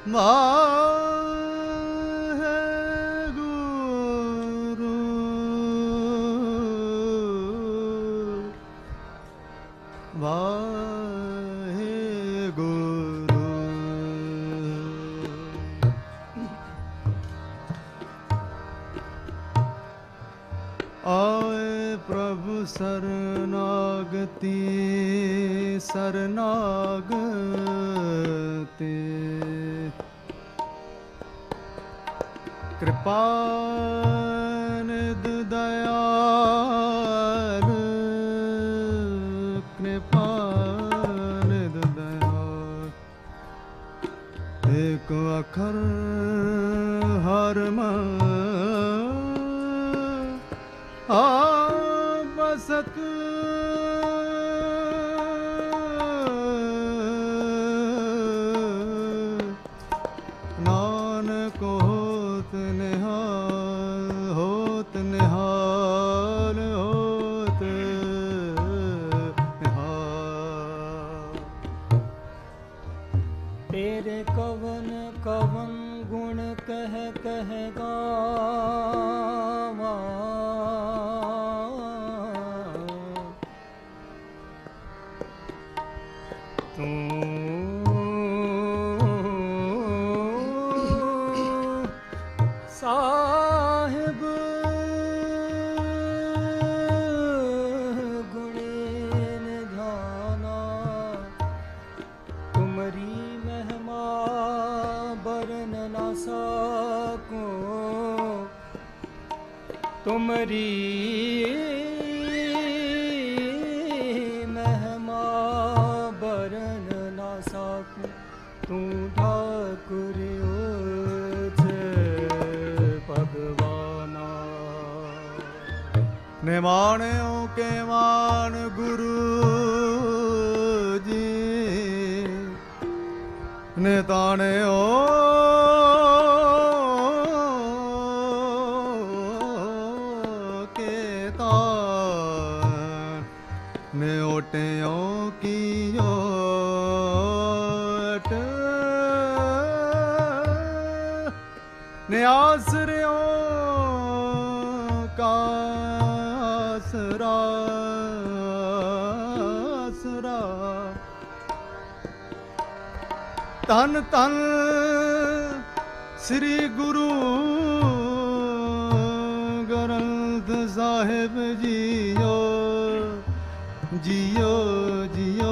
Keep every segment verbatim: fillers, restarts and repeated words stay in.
वाहेगुरु वाहेगुरु। आए प्रभु शरणागति शरणागति, कृपा निधि दयाल, कृपा निधि दयाल। एक अखर हर मन आ बसत, नानक होत निहाल, होत निहाल, होत निहाल। तेरे कवन कवन गुण कह कह गावा, तू साहिब गुणे निधाना, तुमरी महिमा बरन ना सको, तुमरी महिमा बरन ना सको। तू ठाकुर भगवाना, निमाण्यो के मान गुरु जी, निताण्यो के तान, न्योट्यो की ओट, न्यासर्यों का आसरा, आसरा। तन तन श्री गुरु ग्रंथ साहिब जियो, जियो जियो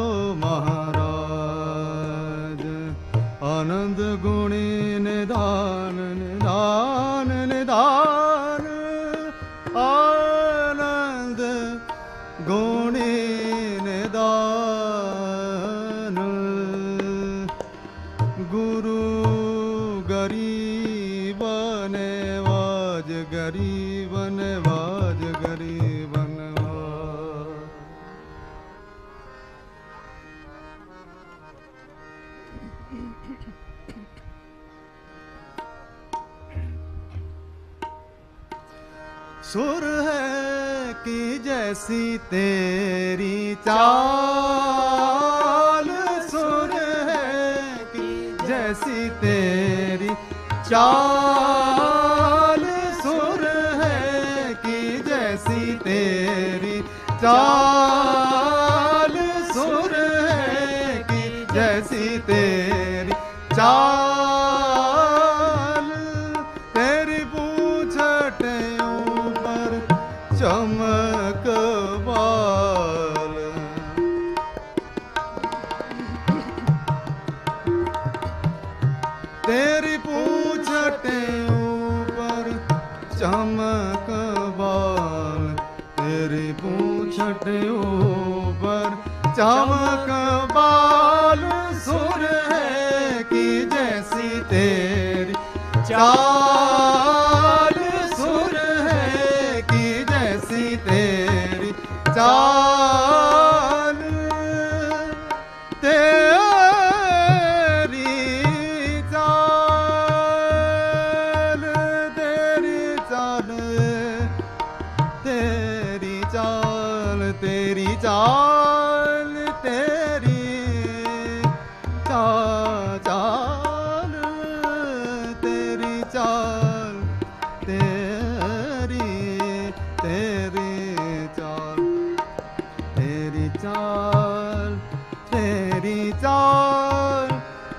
महाराज। आनंद गुणी निदान निदान निदान, आनंद गुणी निदान। गुरु गरीब नवाज, गरीब नवाज, गरीब नवाज। सुर है कि जैसी तेरी चाल, सुर है कि जैसी तेरी चाल, सुर है कि जैसी तेरी चाल, सुर है कि जैसी तेरी चाल। तेरी पूंछट ऊपर चमक बाल, तेरी पूंछट ऊपर चमक बाल, तेरी पूंछट ऊपर चमक बाल। सुर है कि जैसी तेरी चाल, सुर है कि जैसी तेरी चाल। तेरी चाल, तेरी चाल, तेरी चाल, तेरी चाल, तेरी चाल,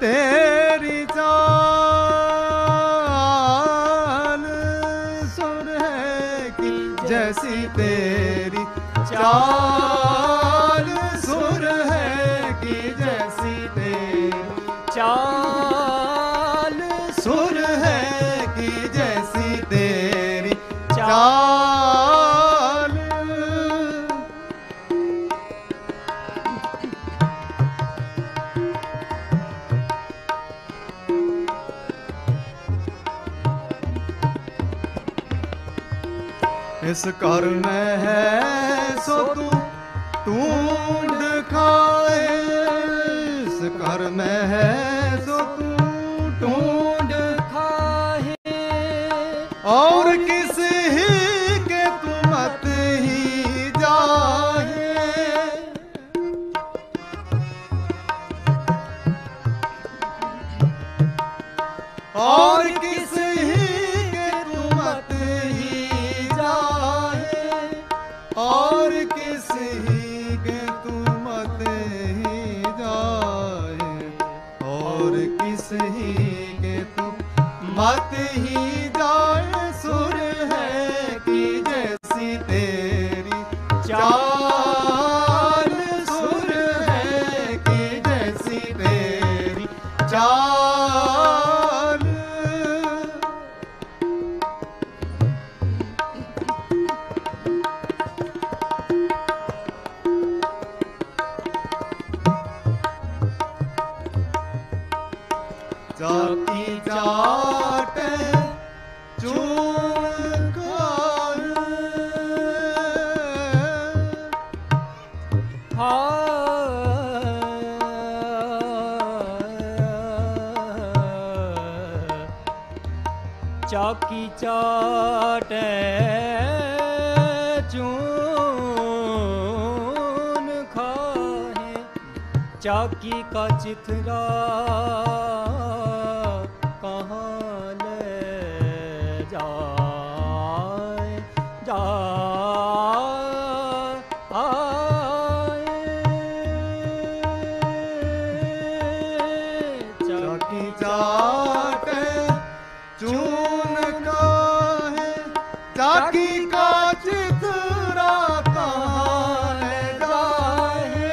तेरी चाल सुर है कि जैसी तेरी चाल सुर है कि जैसी तेरी चाल सुर है कि जैसी तेरी चाल। इस कर में है सो तू ढूंढ खाए, इस कर में है सो तू ढूंढ खाए, और किस ही के तू मत ही जाए। और किस ही के तू मत ही जाए, और किस ही के तू मत ही जाए, और किस ही के तू मत ही जाए। सुर है कि जैसी तेरी चाल, सुर है कि जैसी तेरी चाल। जाती जाट चून खाए, चाकी चाटे चून खाए, चाकी का चिथरा कहाँ ले जाए, जाए चाकी चाट चून खाए, चाकी का चिथरा कहाँ ले जाए।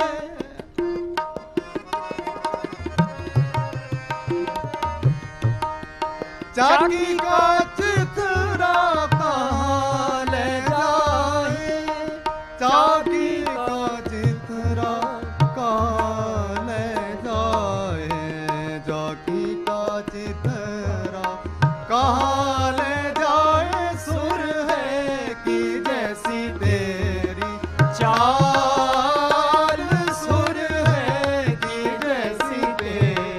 चाकी का चिथरा कहाँ ले जाए, चाकी का चिथरा कहाँ ले जाए, चाकी का चिथरा कहाँ ले जाए। सुर है कि जैसी तेरी चाल, सुर है कि जैसी तेरी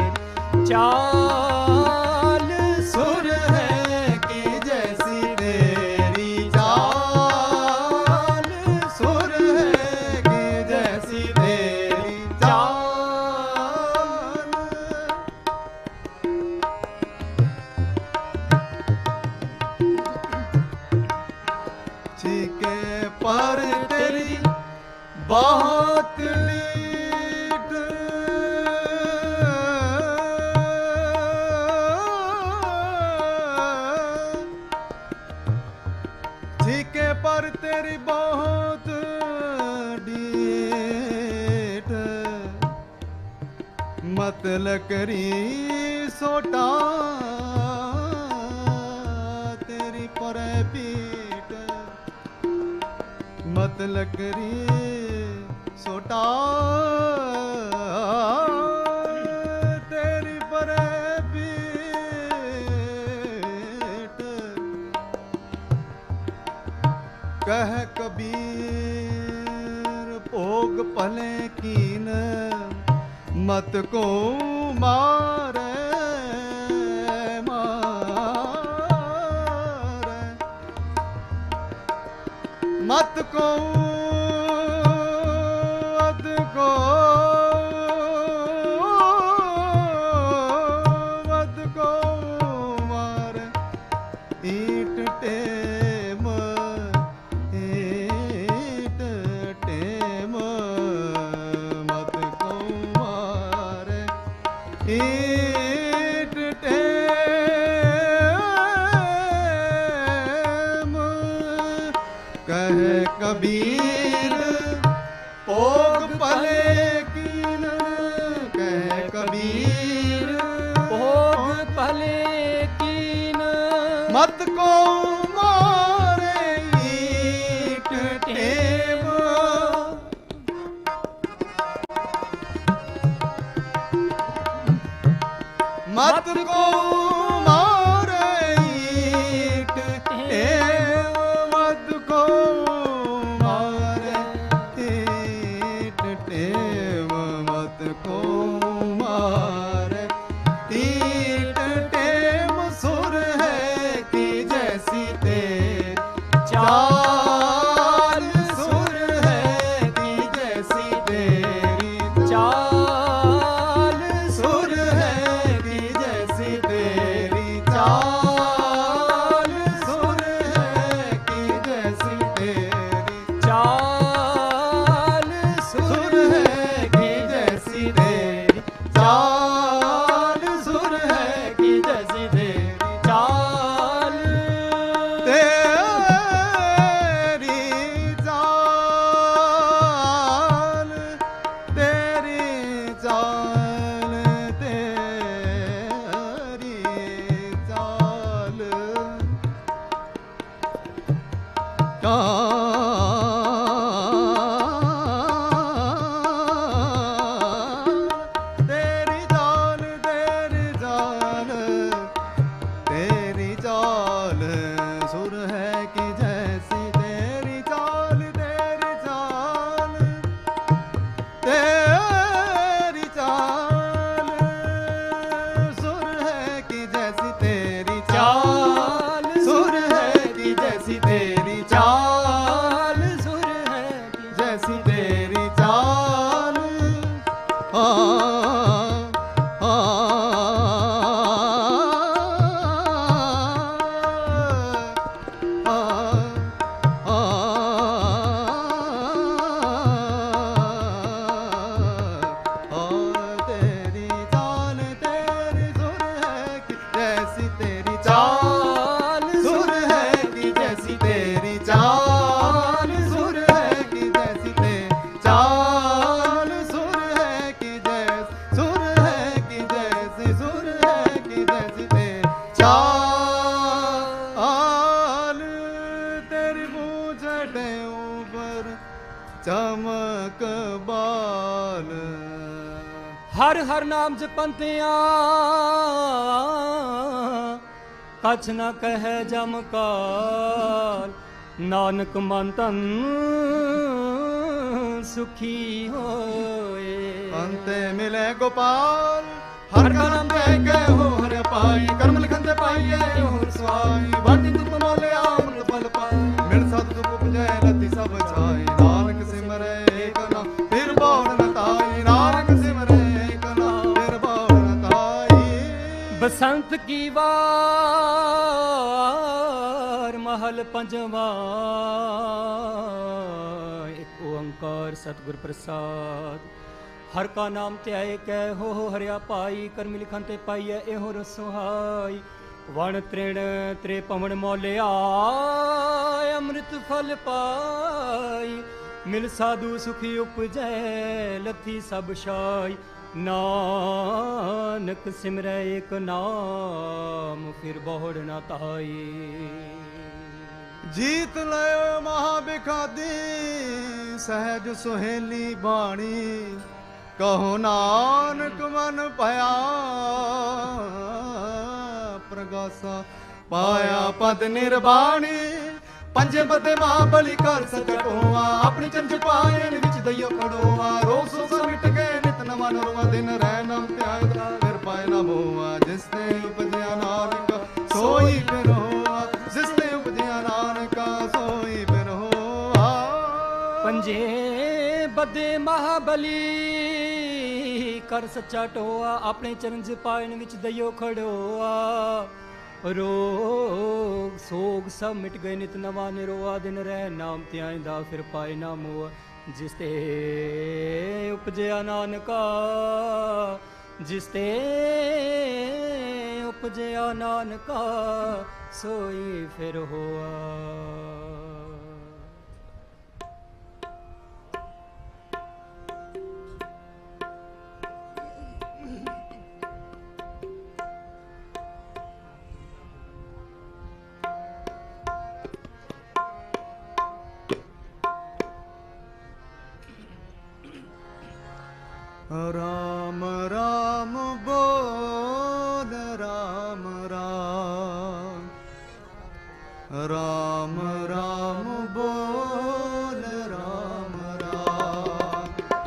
चाल, सुर है कि जैसी तेरी चाल, सुर है कि जैसी तेरी चाल। छीके पर तेरी बहुत लीट, छीके पर तेरी बहुत डीठ, मत लकरी सोटा तेरी पर पीठ, मत लकरी सोटा तेरी पर पीठ। कह कबीर भोग पले कीन, मत को मारे मारे, मत को अद को अद को मारे। ईट टेम ईट टेम मत को मारे, ईट टेम कह कबीर भोग भले कीन कह कबीर भोग भले कीन मत को मारे ईट टेम मत को मारे ईट टेम मत को मारे ईट टेम मत को मारे ईट टेम सुर है कि जैसी तेरी चाल सुर है कि जैसी तेरी चाल सुर है कि जैसी तेरी चाल सुर है कि जैसी तेरी चाल सुर है कि जैसी तेरी चाल सुर है कि जैसी तेरी चाल तेरी चाल तेरी चाल तेरी चाल तेरी चाल तेरी चाल तेरी चाल सुर है कि जैसी तेरी चाल तेरी चाल तेरी चाल सुर है कि जैसी तेरी चाल सुर है कि जैसी तेरी चाल सुर है कि जैसी तेरी चाल हाँ तेरी चाल तेरी सुर है कि जैसी तेरी चाल सुर है कि जैसी तेरी चाल सुर है कि जैसी तेरी चाल सुर है कि जैसी सुर है कि जैसी सुर है कि जैसी तेरी चाल तेरी पूछ ऊपर चमक बाल हर हर नाम जपंतियां कछ न कहे जमकाल नानक मन तन सुखी होए अंते मिले गोपाल हर कर्म पे गए हो हर पाई कर्म लिखन से पाइए हो स्वाई बाटी तुम मोले अमृत फल पाई मिल साध तुम उपजय रति सब छाई नानक सिमरे एक नाम फिर बाण न ताई नानक सिमरे एक नाम फिर बाण न ताई बसंत की वार महल पंजवा एक ओंकार सतगुर प्रसाद हर का नाम त्याय कै हो हो हरिया पाई कर्म लिखन ते पाइय एहो रसोहाई वण तृण त्रे पवन मौलिया अमृत फल पाई मिल साधु सुखी उपजै लथी सब शाई नानक सिमरै एक नाम फिर बहुड़ न ताई जीत लयो महाबिखादी सहज सुहेली बाणी कहो नानक मन पाया प्रगासा पाया पद निर्वाणी पंजे बदे मां बलि कर सकटोआ अपनी चंज पायन विच दइयो खड़ोआ रोग सुख मिट गए नित नवा नरवा दिन रह नाम त्याग फिर पाए ना मोआ जिसने उपजया नानक सोई फिर होआ जिसने उपजया नानक सोई फिर होआ पंजे बदे महाबली कर सच्चा टोआ अपने चरण च पायन विच दइयो खड़ोआ रोग सोग सब मिट गए नित नवा निरोआ दिन रह नाम त्याइंदा फिर पाए ना मोआ जिस ते उपजया नानका जिसते उपजया नानका सोई फिर होआ। राम राम बोल राम राम, राम राम बोल राम राम,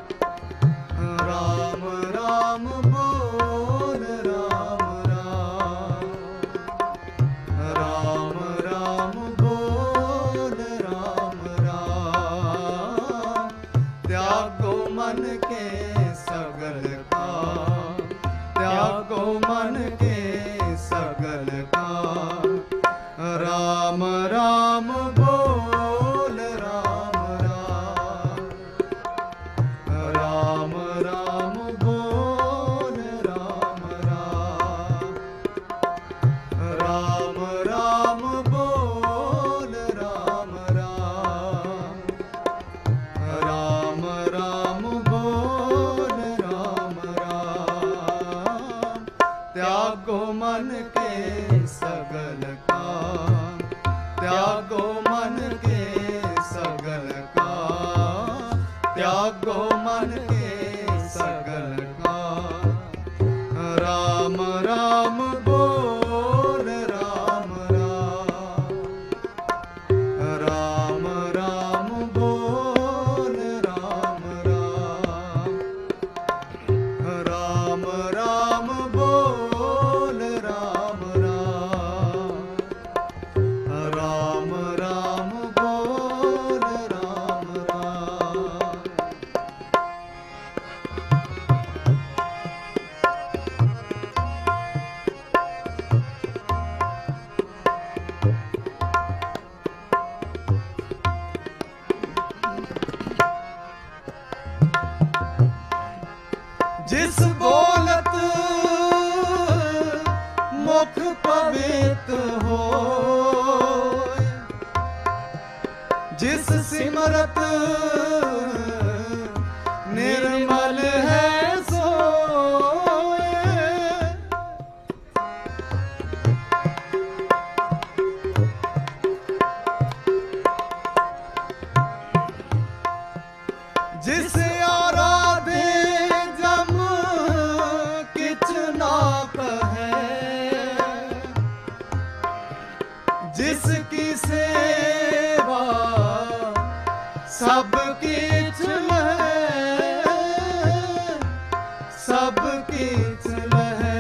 राम राम बोल राम राम, राम राम बोल राम राम। त्यागो मन के सगल काम, त्यागो मन के सगल काम, राम राम बोल राम राम, राम राम बोल राम राम, राम राम बोल राम राम, राम राम बोल राम राम। त्यागो मन के सगल काम, त्यागो मन के सगल काम, त्यागो मन के सगल काम, राम राम बोल राम राम, राम राम बोल राम राम, राम राम बोल राम राम, राम राम बोल राम राम। जिस बोलत मुख पवित्र हो, जिस सिमरत निर्मल है सोए, जिस आराधे जम किछ ना कहे, जिसकी सेवा सब किछ लहे, सब किछ लहे,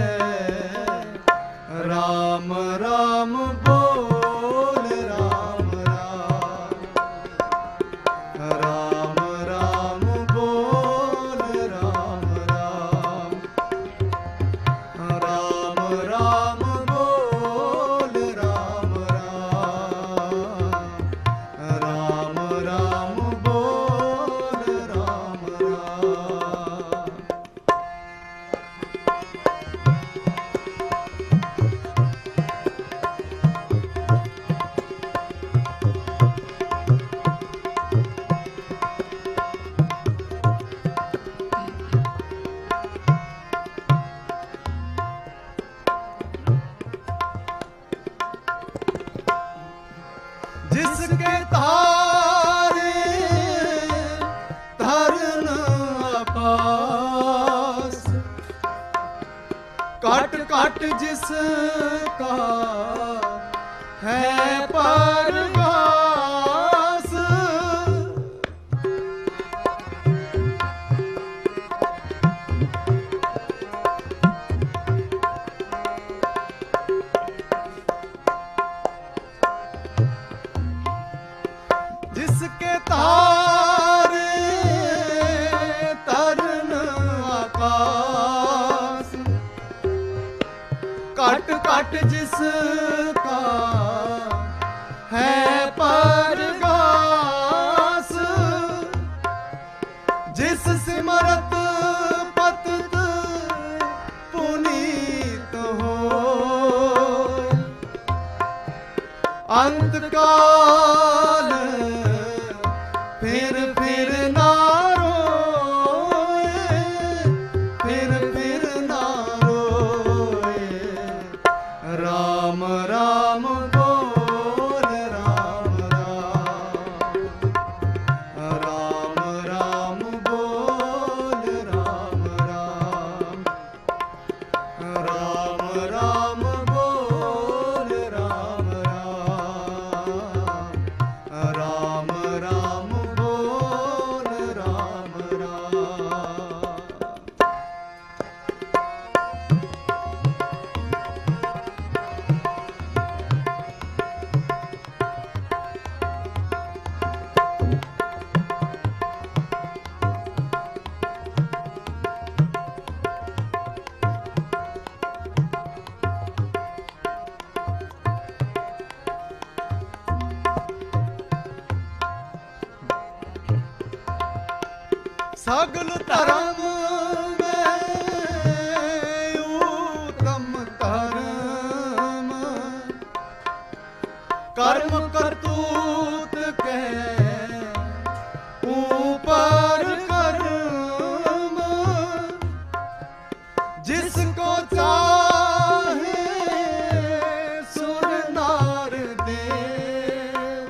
राम राम बोल राम राम, राम राम बोल राम राम, राम राम बोल राम राम, राम राम बोल राम राम। जिसके तारे धरन आकाश, काट काट जिसका है परगास, जिसके तारे तरन आकाश, काट काट जिसका है परगास, जिस सिमरत पतत अंत काल फिर फिर ना रोए, फिर फिर ना रोए। राम राम बोल राम राम, राम राम बोल राम राम, राम राम बोल राम राम, राम राम बोल राम राम। सगल धर्म में उत्तम धर्म, कर्म करतूत के ऊपर कर्म। जिसको चाहे सुर नार देव,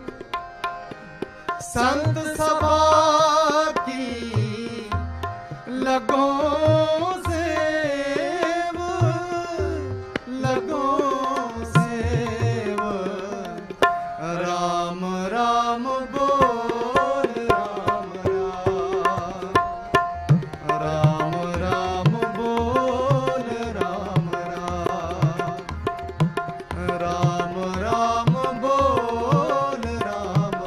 संत सभा लगो सेव, लगो सेव। राम राम बोल राम राम, राम राम बोल राम राम, राम राम बोल राम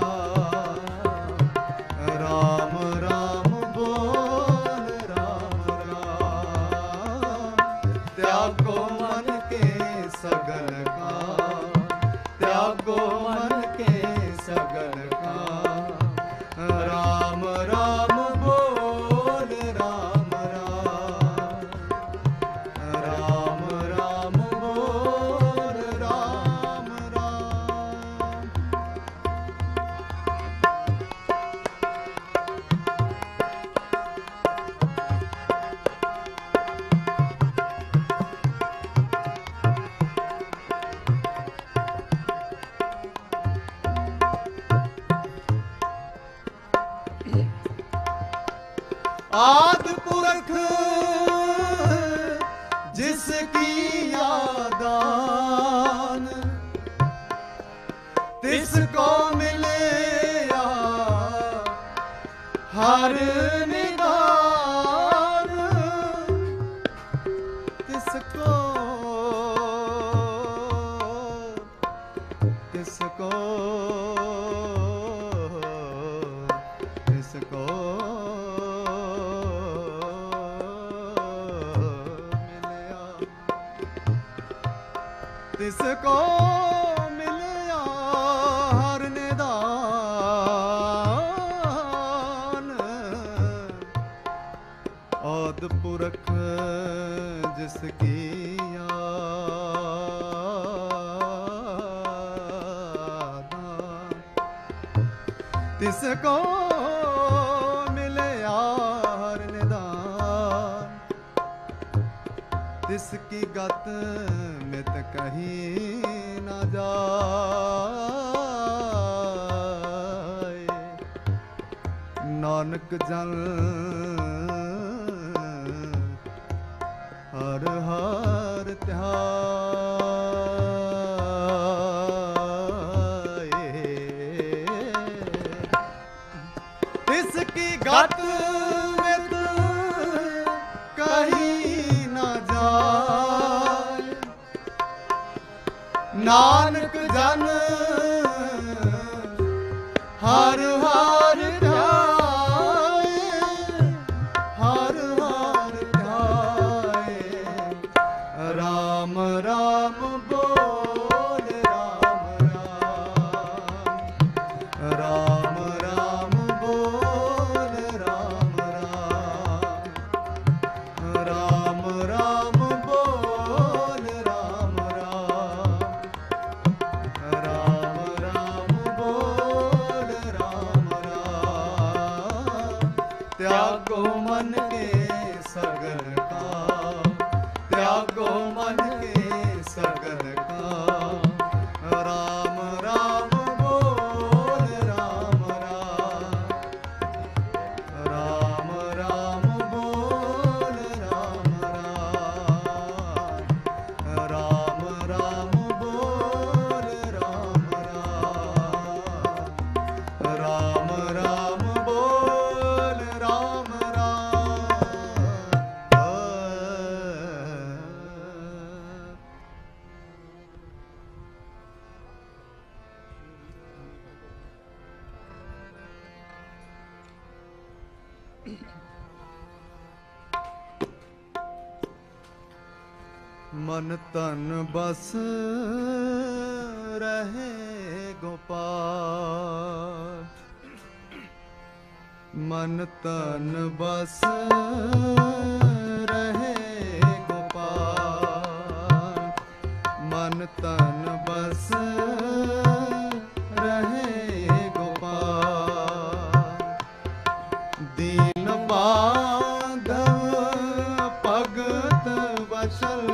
राम, राम राम बोल राम राम। त्यागो मन के सगल का, त्यागो मन के सगल का। राम राम बोल राम राम, राम राम बोल राम राम। आदि पुरख जिसकी यादान, तिसको मिले हर निदान। तिसको तिसको तिसको तिसको मिलया हर निदान। औद पुरख जिसकी यादान, तिसको मिलया हर निदान। तिसकी गत मित कहीं न जाए। नानक जन हर हर ध्याए। तिसकी गत मित कहीं न जाए। नानक जन हर हर ध्याए, हर हर ध्याए। राम राम बोल राम राम, राम राम बोल राम राम, राम राम बोल राम राम, मन तन बस रहे गोपाल, मन तन बस रहे गोपाल, मन तन बस रहे गोपाल। दीन बांधव भगत वचल,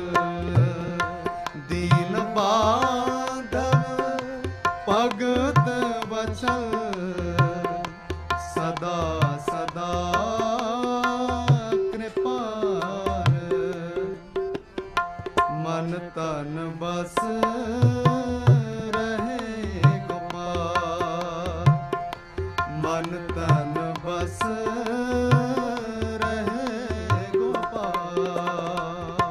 दीन बांधव भगत वचल, सदा सदा कृपाल। मन तन बस रहे गोपाल, मन तन बस रहे गोपाल।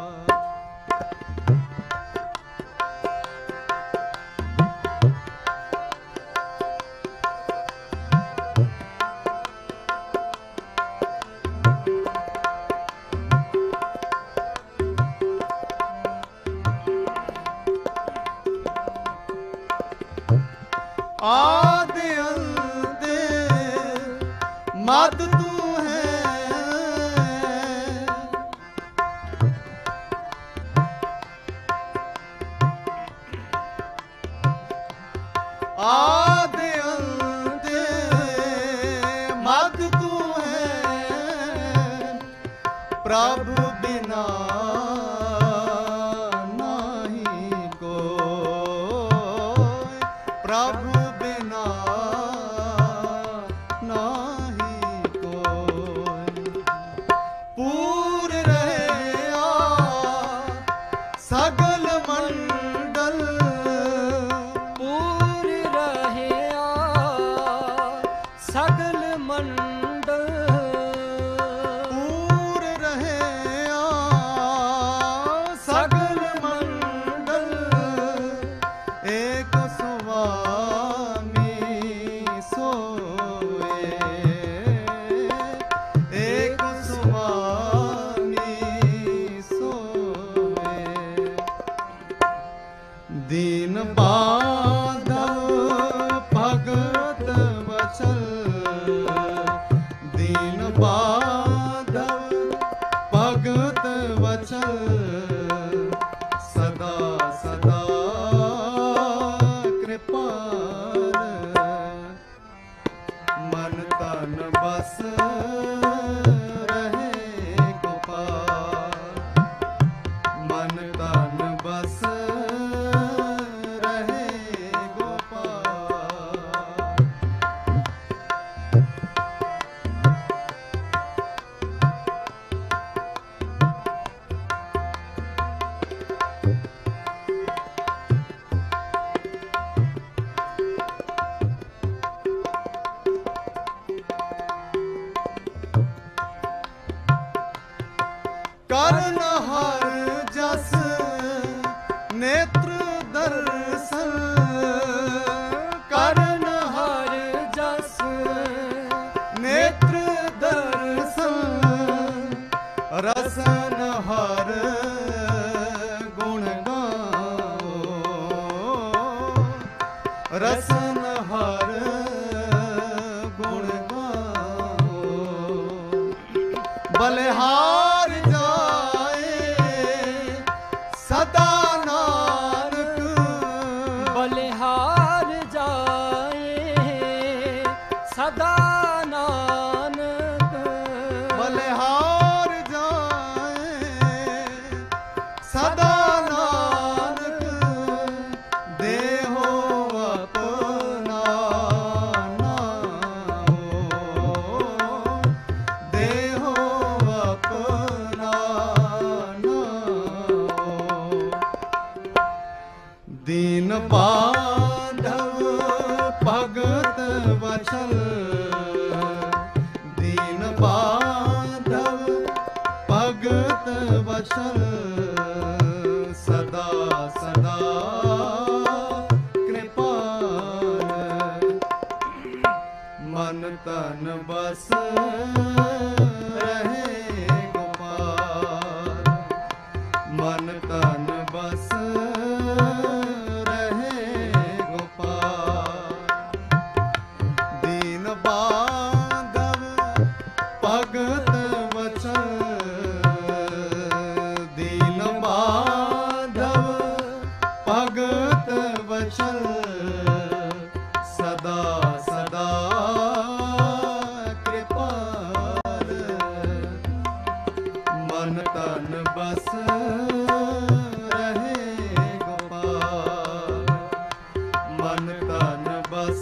आदि अंत मद तू है, आदि अंत मद तू है, प्रभु बिना नहीं कोई, प्रभु बिना नहीं कोई। पूर रहे आ सगल मंडल, पूर रहे आ सगल मंडल, पूर रहे आ सगल मंडल। एक स्वामी सोए, एक स्वामी सोए। दीन बांधव भगत वचल, दीन बांधव भगत वचल, सदा सदा कृपाल। मन तन बस रहे गोपाल, मन तन बस रहे गोपाल। करण हर जस नेत्र दर्शन, करण हर जस नेत्र दर्शन। रसन हर गुण गाओ, रसन हर गुण गाओ। बलिहार सदा नानक, बलिहार जाए सदा नानक, बलिहार जाए सदा नानक। देहो अपना नाओ, देहो अपना नाओ। दीन बांधव भगत वचल, दीन बांधव भगत वचल, सदा सदा कृपाल। मन तन बस रहे गोपाल, मन तन बस रहे गोपाल। दीन बांधव भगत वचन, दीन बांधव भगत वचन, सदा सदा कृपाल। मन तन बस रहे गोपाल, मन तन बस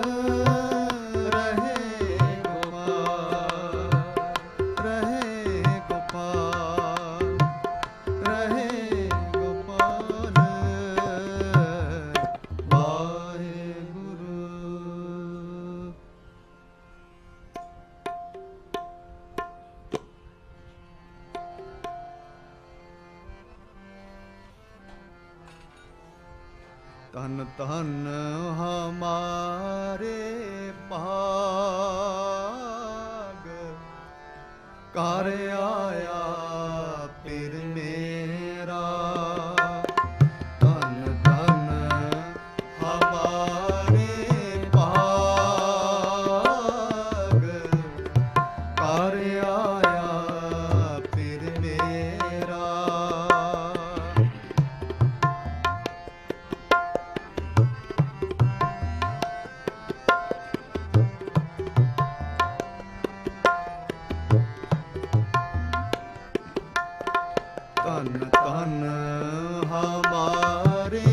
रहे गोपाल, रहे गोपाल, रहे गोपाल। वाहेगुरु। तन तन हमारे भाग, कर आया फिर मेरा। तन तन हमारे भाग, कर आया फिर मेरा। तन तन हमारे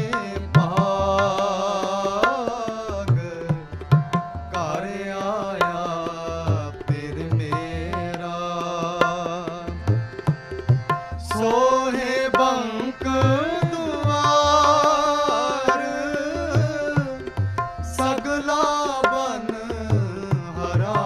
भाग, कर आया फिर मेरा। सोहे बंक दुआर, सगला बन हरा।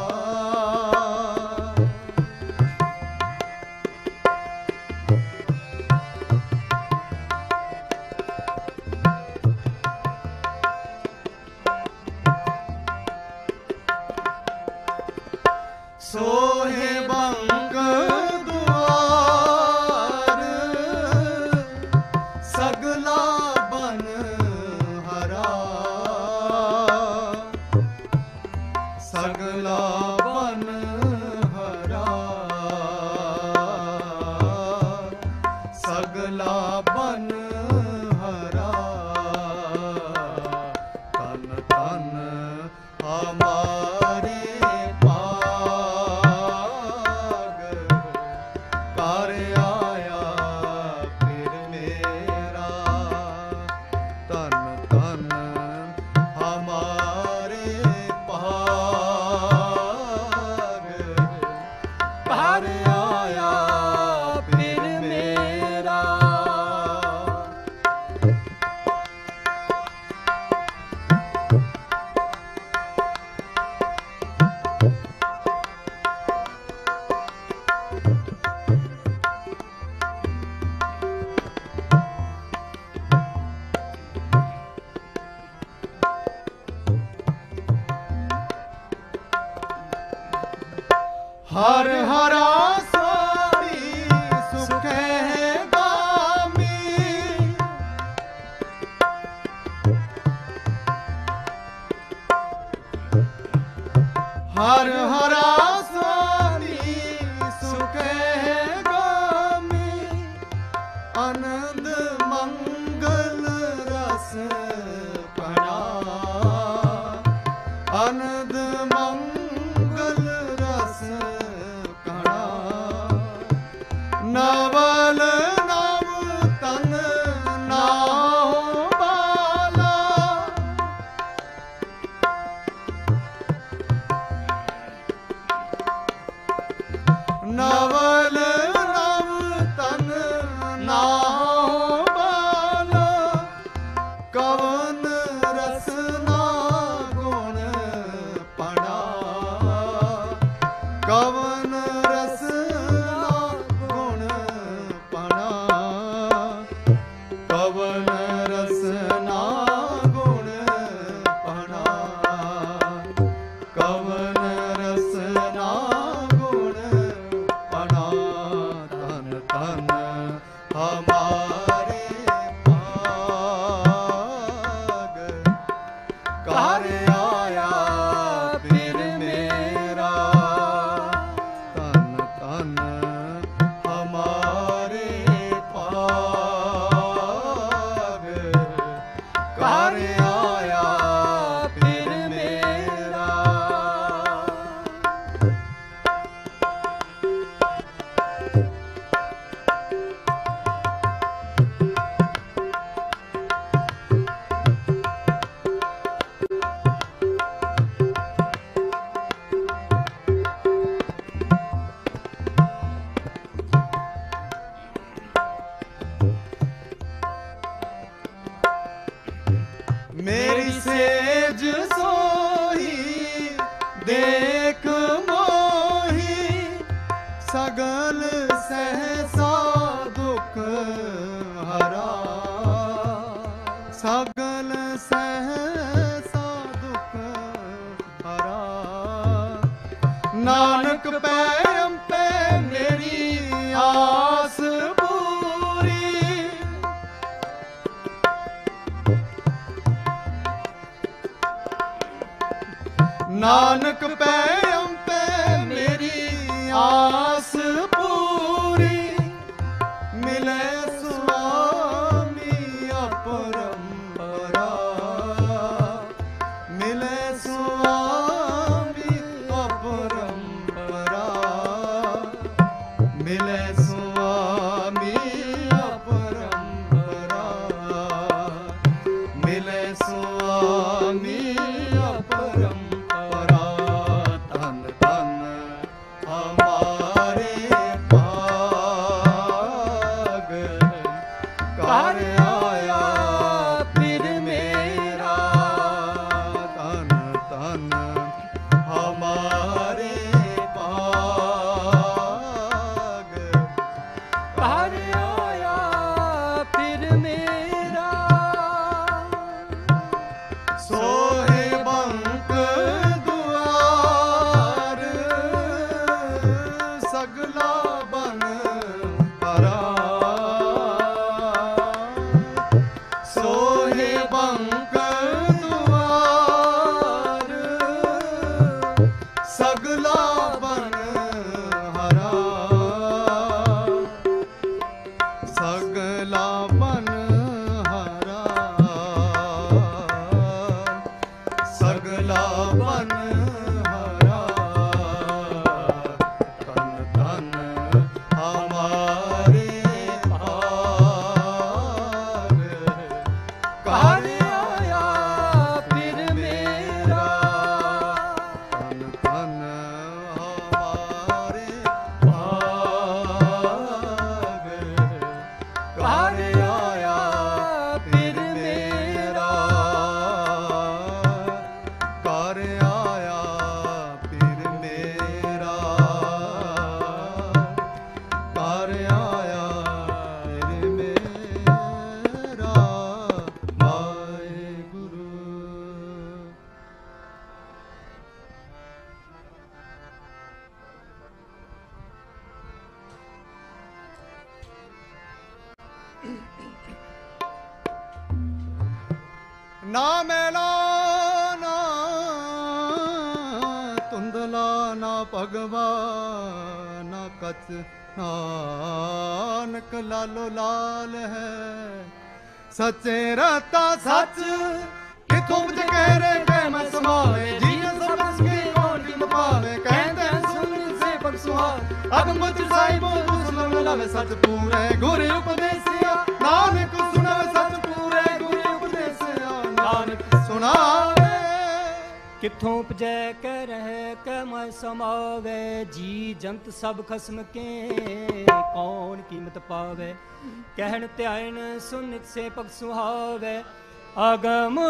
सोहे बंक दुआर, सगला बन हरा। सगला बन हरा, सगला बन हरा। तन तन हमारे भाग, कर आया फिर मेरा। तन तन हमारे भाग, कर आया फिर मेरा। हर हरा स्वामी सुखे गामी, हर हरा स्वामी सुखे गामी। आनंद मंगल रस पड़ा, आनंद मंगल रस कणा। नवल नव तन नाहो बाला, नवल नव तन नाहो बाला। कवन रसना गुण पड़ा, कवन रसना गुण पड़ा। कवन रसना गुण पड़ा, कवन रसना गुण पड़ा। तन तन हमारे भाग कार आया फिर मेरा तन तन हमारे भाग कार आया फिर मेरा। मेरी सेज सोही देख मोही सगल सहसा दुख हरा सगल सहसा दुख हरा नानक पैम पे मेरी आस पूरी नानक पैम पे मेरी आस पूरी मिले स्वामी अपरंपरा मिले स्वामी अपरंपरा मिले स्वामी अपरंपरा मिले स्वामी अपरंपरा तन तन हमारे भाग कार आया फिर मेरा तन तन हमारे भाग कार आया फिर मेरा। सोहे बंक दुआर सगला बन हरा सोहे बंक दुआर सगला बन हरा सगला बन हरा सगला बन हरा तन तन हमारे भाग कार आया फिर मेरा तन तन हमारे भाग कार आया फिर मेरा कार आया फिर मेरा कार आया फिर मेरा वाहेगुरु। ना मैला ना धुंधला ना भगवा ना कच नानक लालो लाल है सच्चे रहता सच किथों मुझे कह रहे कह मैं समावे जीने सब इसकी कौन की पावे कहते हैं सुन से पर सुहाग अब मुझ साहिबो सुन लावे सच पूरे गुरु उपदेसिया नानक सुनावे सच पूरे गुरु उपदेसिया नानक सुनावे। किथों उपजै कह रहे कह मैं समावे जी जंत सब खसम के कौन कीमत पावे कहन त्यायन सुनित से पग सुहावे आगम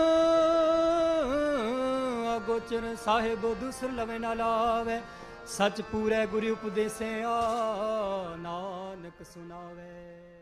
अगोचर साहिब दूसर लवे ना लावे सच पूरे गुरु उपदेसे नानक सुनावे।